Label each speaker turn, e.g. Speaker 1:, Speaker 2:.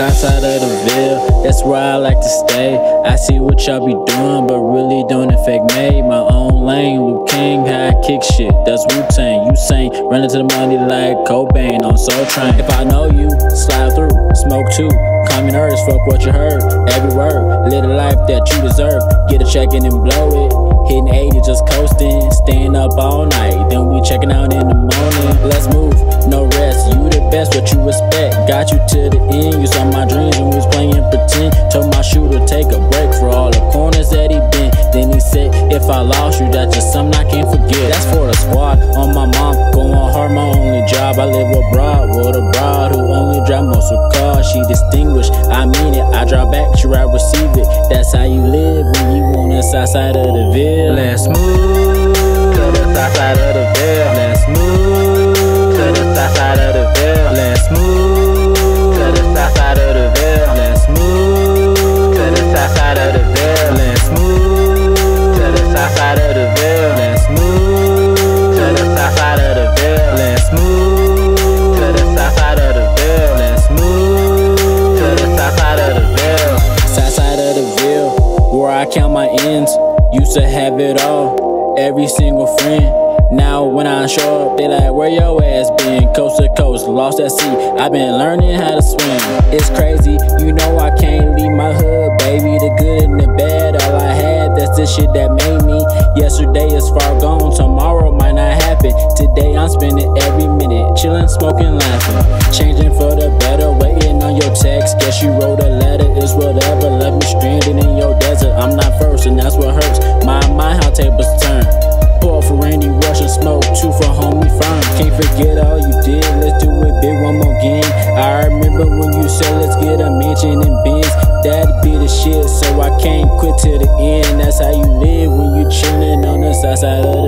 Speaker 1: South side of the Ville, that's where I like to stay. I see what y'all be doing, but really don't affect me. My own lane, Luke King, how I kick shit, that's Wu-Tang. You sing, running to the money like Cobain on Soul Train. If I know you, slide through, smoke too. Call me nervous, fuck what you heard. Every word, live the life that you deserve. Get a check in and blow it. Hitting 80, just coasting. Staying up all night, then we checking out in the morning. Let's move, no rest. You the best, what you respect. Got you to the end. You saw my dreams when we was playing pretend. Told my shooter take a break for all the corners that he been. Then he said, if I lost you, that's just something I can't forget. That's for the squad. On my mom, going hard, my only job. I live abroad with a broad who only drive muscle cars. She distinguished, I mean it. I drop back, she right receive it. That's how you live when you on the south side of the Ville.
Speaker 2: Let's move
Speaker 1: to the south side of the Ville.
Speaker 2: Let's move
Speaker 1: to the south side of the Ville.
Speaker 2: Let's move
Speaker 1: to the south side of the Ville.
Speaker 2: Let's move
Speaker 1: to the south side of the Ville.
Speaker 2: Let's move
Speaker 1: to the south side of the Ville.
Speaker 2: Let's move
Speaker 1: to the south side of the Ville.
Speaker 2: Let's move
Speaker 1: to the south side of the Ville.
Speaker 2: Let's move
Speaker 1: to the south side of the Ville. South side of the Ville, where I count my ends. Used to have it all, every single friend. Now when I show up, they like, where your ass been? Coast to coast, lost at sea, I've been learning how to swim. It's crazy, you know I can't leave my hood, baby. The good and the bad, all I had, that's the shit that made me. Yesterday is far gone, tomorrow might not happen. Today I'm spending every minute, chilling, smoking, laughing. Changing for the better, waiting on your text. Guess you wrote a letter, it's whatever. Left me stranded in your desert, I'm not first and that's what hurts. My how tables turn. Pour for Randy Rush and smoke, two for homie firm. Can't forget all you did, let's do it big one more again. I remember when you said let's get a mansion and Benz. That'd be the shit, so I can't quit till the end. That's how you live when you chillin' on the south side of